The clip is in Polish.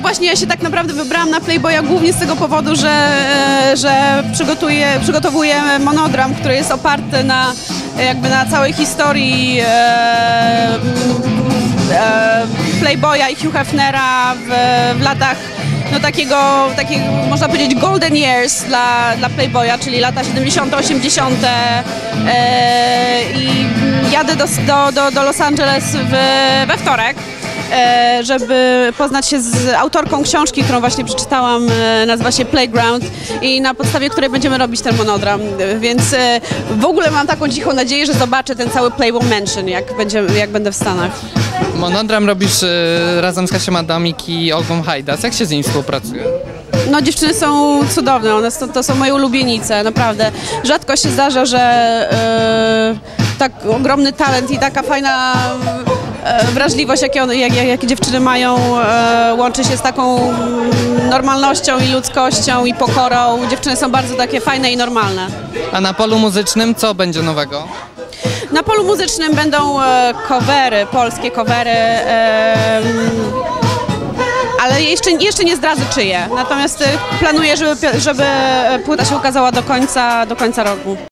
właśnie ja się tak naprawdę wybrałam na Playboya głównie z tego powodu, że przygotowuję monodram, który jest oparty na całej historii Playboya i Hugh Hefnera w latach takiego można powiedzieć golden years dla Playboya, czyli lata 70., 80. I jadę do Los Angeles we wtorek, żeby poznać się z autorką książki, którą właśnie przeczytałam, nazywa się Playground i na podstawie której będziemy robić ten monodram, więc w ogóle mam taką cichą nadzieję, że zobaczę ten cały Playboy Mansion, jak będę w Stanach. Monodram robisz razem z Kasią Adamik i Olgą Hajdas. Jak się z nimi współpracuje? No dziewczyny są cudowne, to są moje ulubienice, naprawdę. Rzadko się zdarza, że tak ogromny talent i taka fajna wrażliwość, jakie dziewczyny mają, łączy się z taką normalnością i ludzkością i pokorą. Dziewczyny są bardzo takie fajne i normalne. A na polu muzycznym co będzie nowego? Na polu muzycznym będą covery, polskie covery, ale jeszcze nie zdradzę czyje. Natomiast planuję, żeby płyta się ukazała do końca roku.